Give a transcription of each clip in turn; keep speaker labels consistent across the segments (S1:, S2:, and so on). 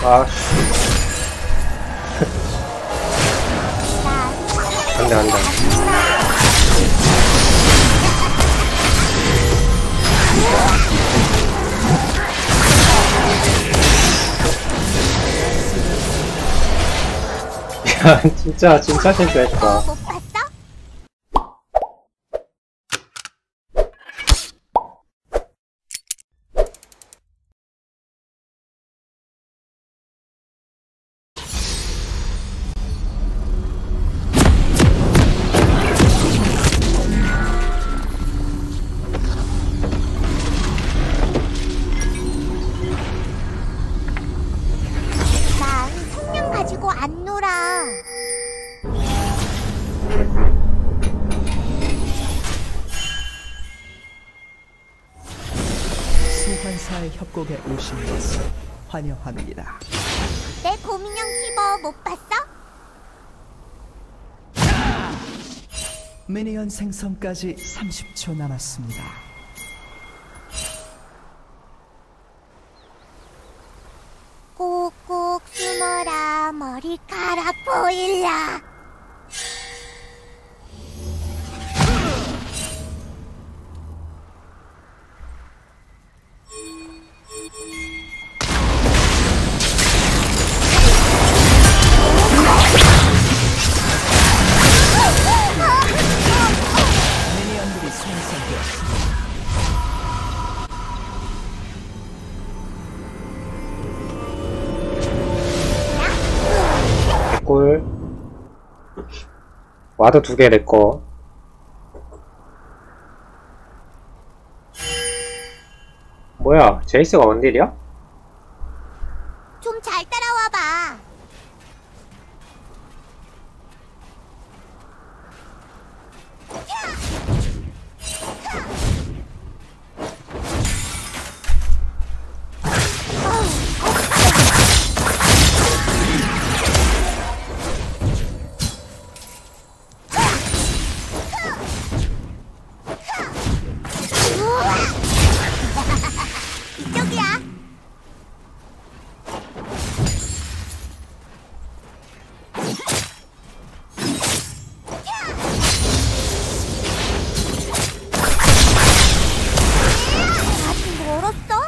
S1: 아, 안돼 안돼. 야, 진짜 실수했다.
S2: 못 봤어? 난 성냥 가지고 안 놀아.
S3: 소환사의 협곡에 오신 것을 환영합니다.
S2: 내 곰인형 키버 못 봤어?
S3: 미니언 생성까지 30초 남았습니다.
S2: 꼭꼭 숨어라 머리카락 보일라.
S3: 미니언들이 생성되었습니다.
S1: 개꿀. 와드 2개 내꺼. 뭐야, 제이스가 원딜이야?
S2: 좀 잘 따라와봐. 이쪽이야. 아직 멀었어?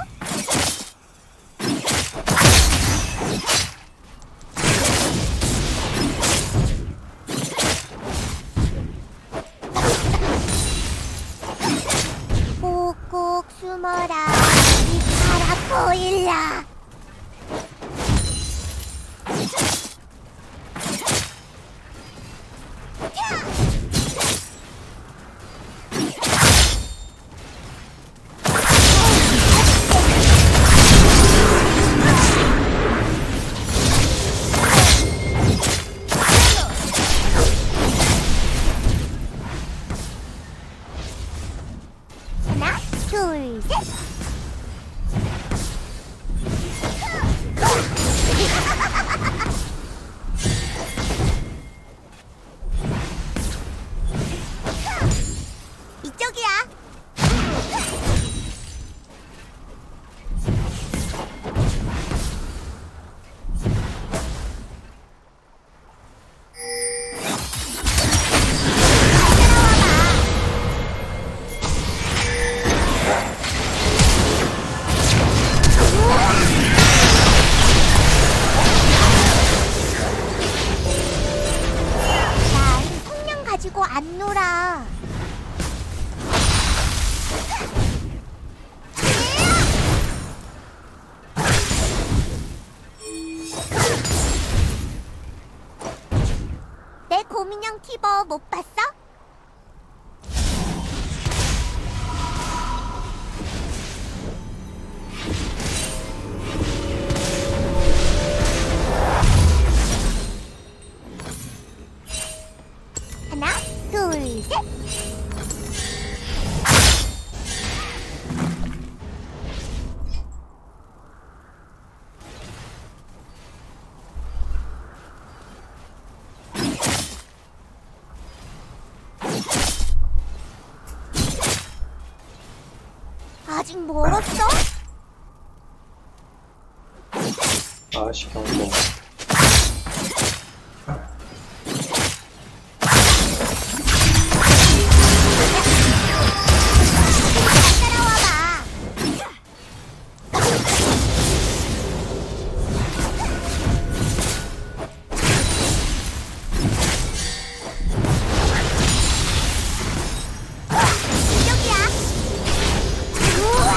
S2: 꼭꼭 숨어라 머리카락 보일라. 하나, 둘, 셋. 이쪽이야. 난 성냥 가지고 안 놀아. 내 곰인형 키버 못 봤어? 하나, 둘, 셋. 아직 멀었어?
S1: 아씨 경고.
S2: 따라와봐. 이쪽이야. 우와.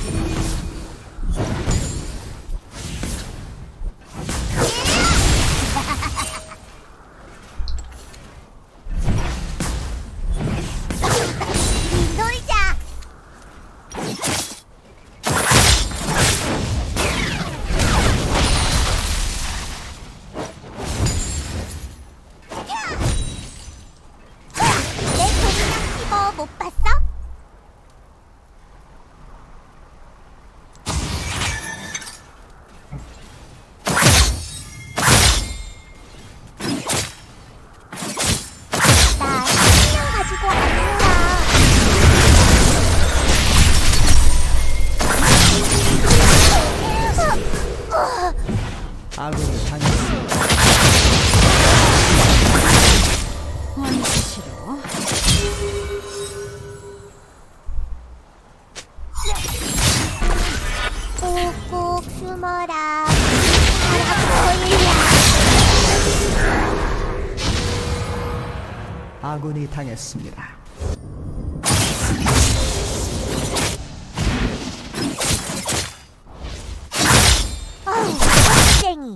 S2: 놀자. 내 도미냥 티버 못 봤어? 나 식량 가지고 안 놀아.
S3: 아군이 당했습니다.
S2: 꼭꼭 숨어라. 바라보이야.
S3: 아군이 당했습니다.
S2: 어우, 땡이.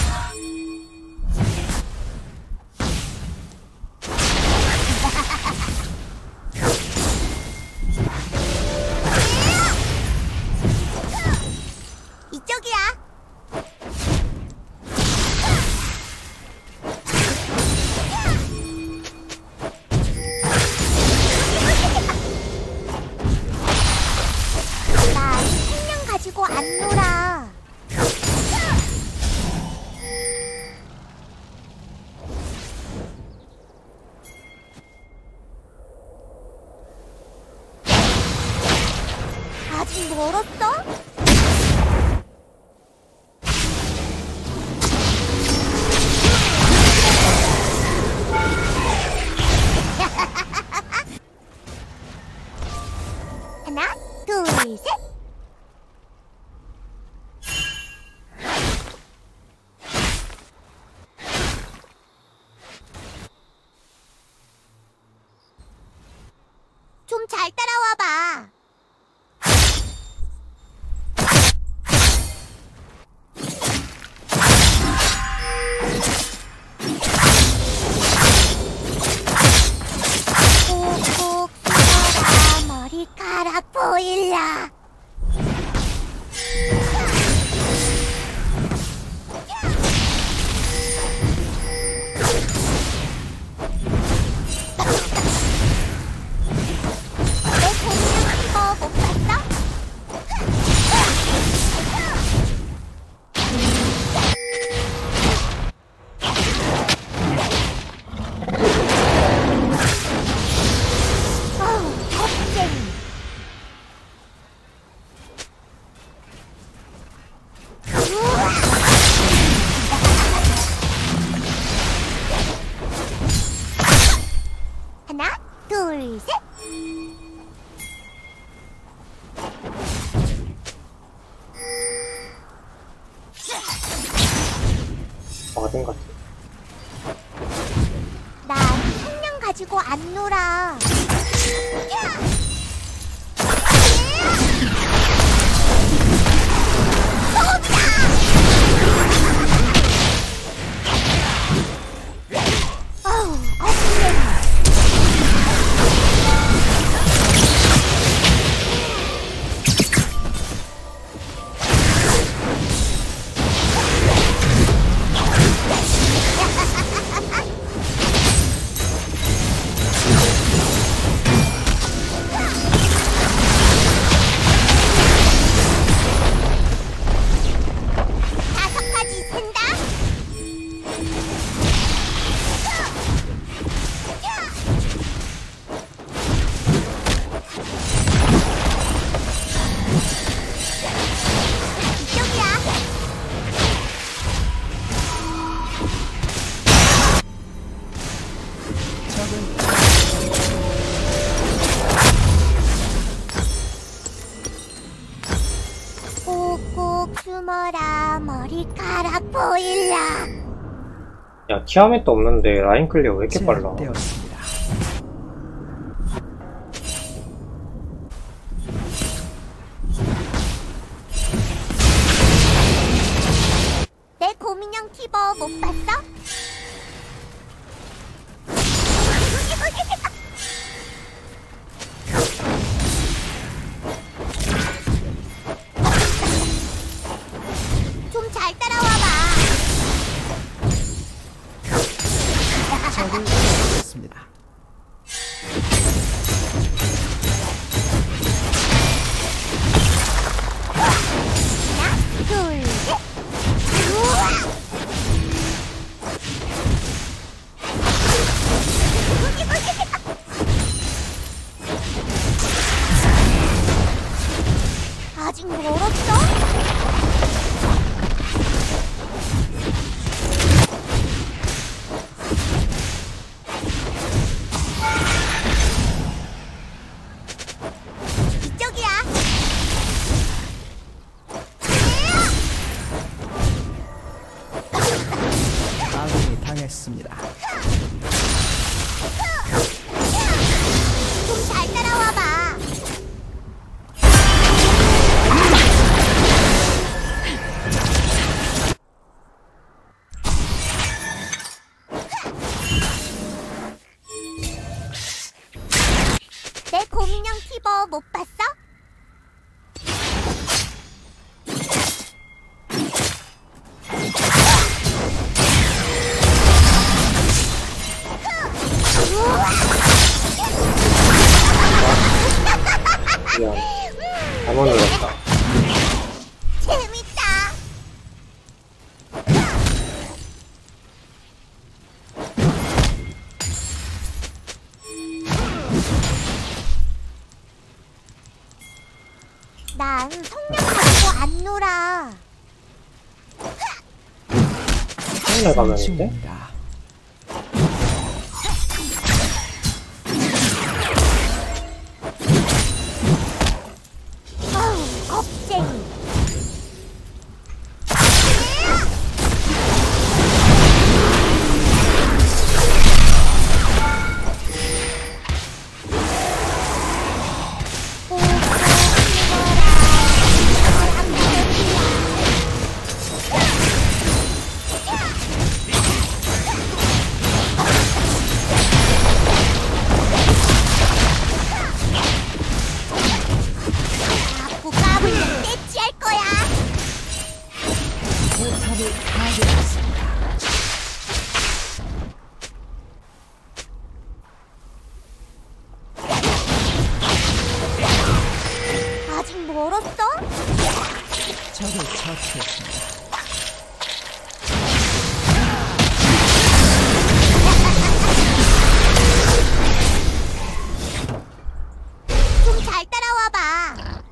S2: 이쪽이야. 나 생명 가지고 안 놀아. 아직 멀었어? 하나, 둘, 셋. 좀 잘 따라와 봐. 꼭꼭 숨어라. 머리카락 보일라. 내 공룡 티버 못 봤어? 어우, 겁쟁이. 우와. 하나, 둘, 셋.
S1: 어딘 것 같아.
S2: 난 생명 가지고 안 놀아. 어우, 겁쟁이. 숨어라 머리카락 보일라.
S1: 야, 티아멧도 없는데 라인 클리어 왜 이렇게 빨라?
S3: 제압되었습니다.
S2: 내 고민형 티버 못 봤어? 좀 잘 따라와봐.
S3: 적을 처치했습니다.
S2: 하나, 둘, 셋. 우와! 아직 멀었어? 이쪽이야.
S3: 아군이 당했습니다.
S2: 좀 잘 따라와봐. 내 고민형 티버 못 봤어?
S1: 미안. 잘못 눌렀다.
S2: 재밌다. 난 성냥 가지고 안 놀아.
S1: 손에 가면인데?
S3: 중입니다.
S2: 어우, 겁쟁이. 자꾸 까불면 떼찌할 거야.
S3: 포탑을 파괴했습니다.
S2: 아직 멀었어?
S3: 적을 처치했습니다.
S2: 좀 잘 따라와봐.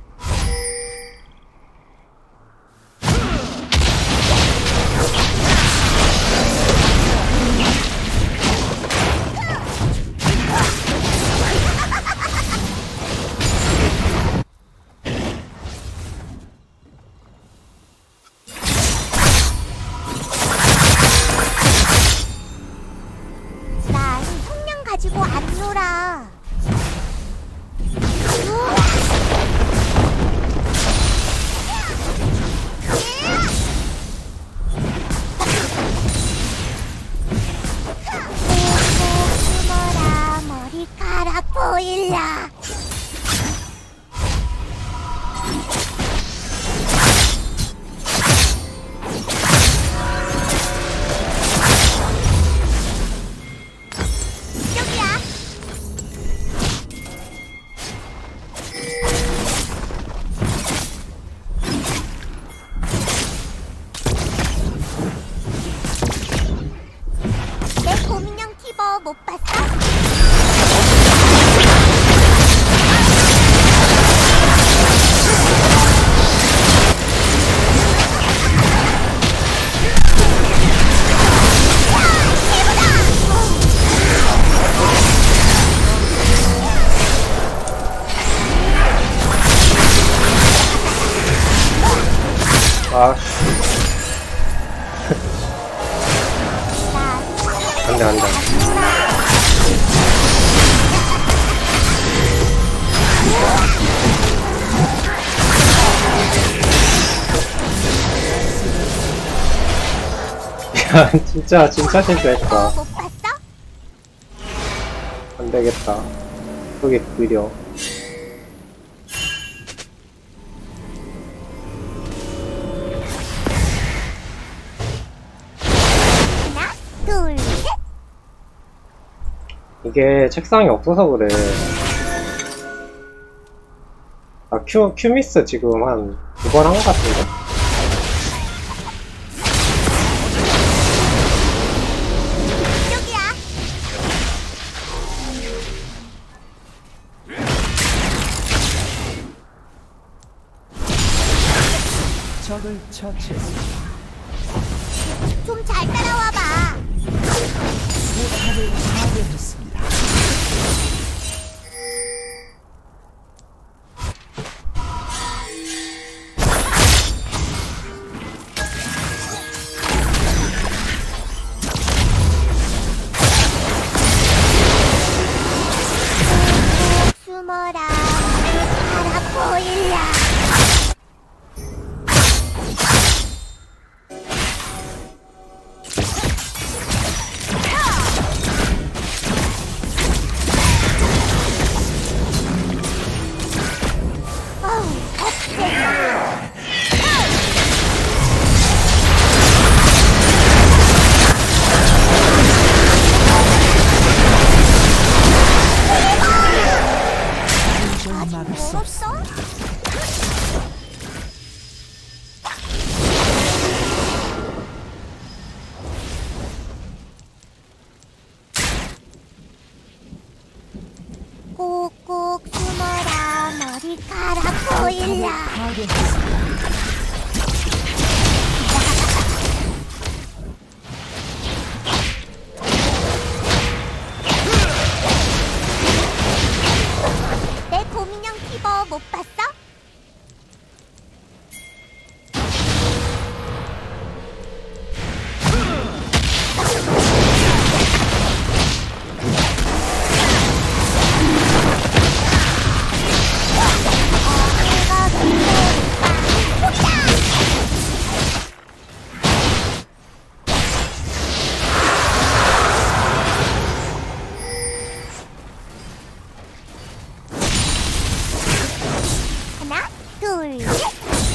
S1: 아, 안돼 안돼. 야, 진짜 실수했다.
S2: 못 봤어?
S1: 안 되겠다. 그게 느려.
S2: 하나, 둘, 셋.
S1: 이게 책상이 없어서 그래. 아, 큐미스 지금 한 2번 한 것 같은데?
S2: 이쪽이야.
S3: 적을 처치했습니다.
S2: 좀 잘 따라와봐.
S3: 포탑을 파괴했습니다.
S2: 숨어라. 알아 보일라. 어우, 겁쟁이.
S3: 좀 막을 수 없습니다.
S2: 멀었어? 꼭꼭 숨어라. 머리카락 보일라.
S3: 파괴했습니다.
S2: 내 곰인형 피버 못 봤어? 내가 하나, 둘, 셋.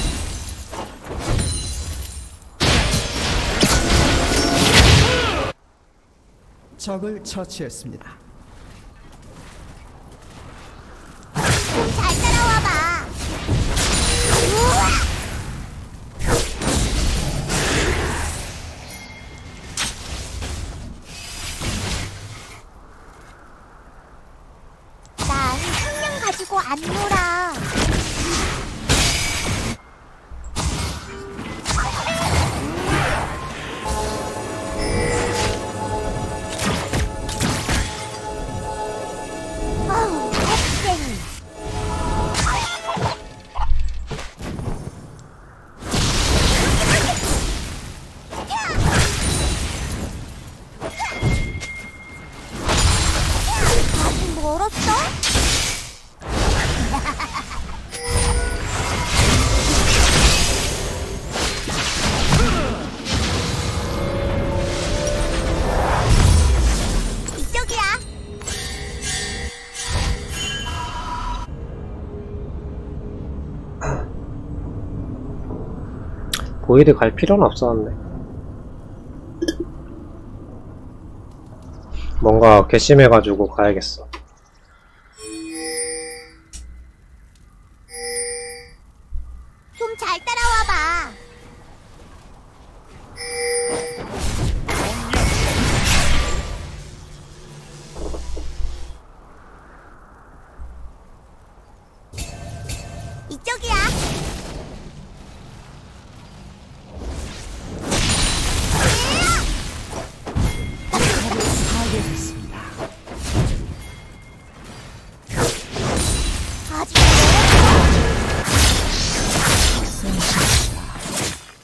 S3: 적을 처치했습니다.
S2: 좀 잘 따라와봐. 우와! 난 성냥 가지고 안 놀아. 어우, 겁쟁이. 아직 멀었어? 이쪽이야.
S1: 보이드 갈 필요는 없었는데. 뭔가 괘씸해가지고 가야겠어.
S2: 좀 잘 따라와봐. 이쪽이야.
S3: 파괴했습니다.
S2: 아직 멀었어?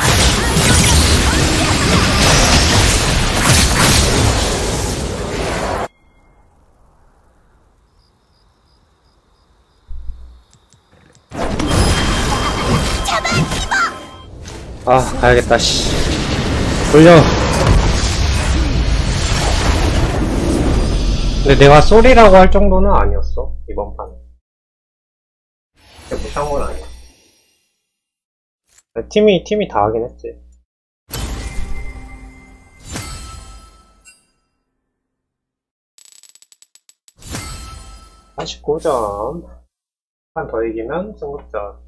S1: 아, 가야겠다, 씨. 돌려. 근데 내가 쏘리라고 할 정도는 아니었어, 이번 판은. 무시한 건 아니야. 팀이 다 하긴 했지. 49점. 한 더 이기면 승급자.